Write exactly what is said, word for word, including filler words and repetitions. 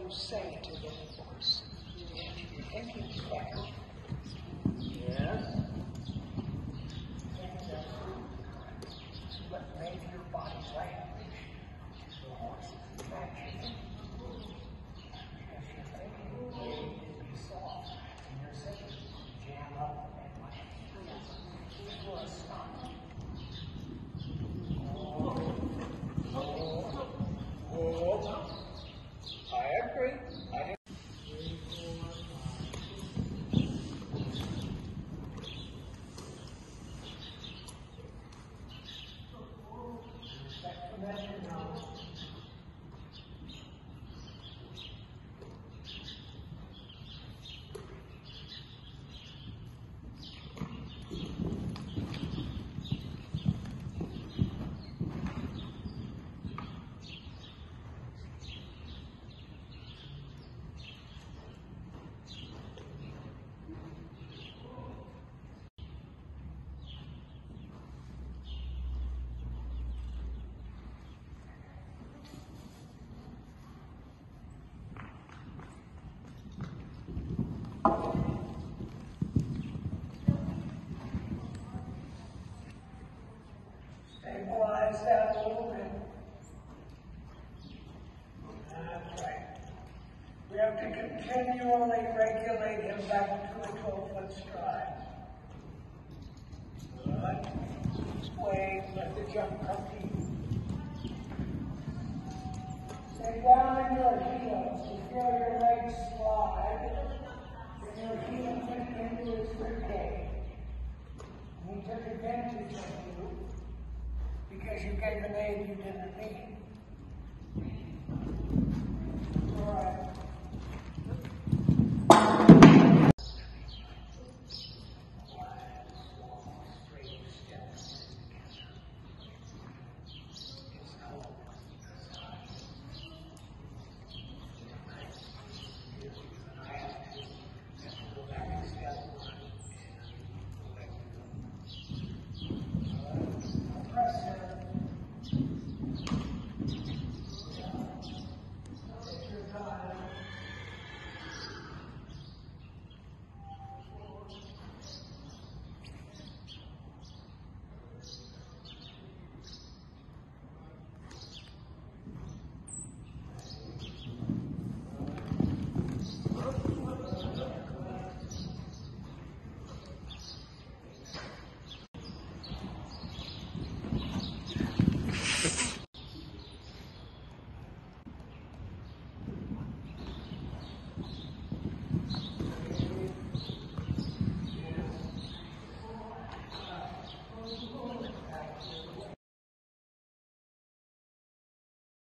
you say to the horse? You're thinking correctly. Yes? What made your body language? The horse is attraction. Because you're thinking the way to be soft, and you're saying jam up and like you will stop. I agree. I Stabilize that a little bit. That's right. We have to continually regulate him back to a twelve-foot stride. Good. Wait, let the jump come to you. Stay down in your heels. You feel your legs slide, and your heel fit into its ribcage. He took advantage of you because you gave an aid you didn't need.